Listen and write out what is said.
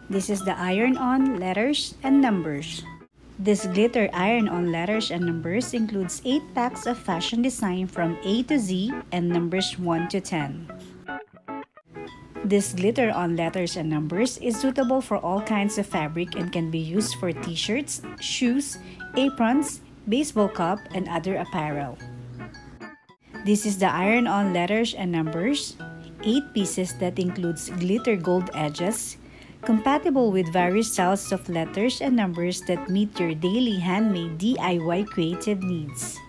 This is the iron-on letters and numbers. This glitter iron-on letters and numbers includes 8 packs of fashion design from A to Z and numbers 1 to 10. This glitter on letters and numbers is suitable for all kinds of fabric and can be used for t-shirts, shoes, aprons, baseball cap, and other apparel. This is the iron-on letters and numbers, 8 pieces that includes glitter gold edges, compatible with various styles of letters and numbers that meet your daily handmade DIY creative needs.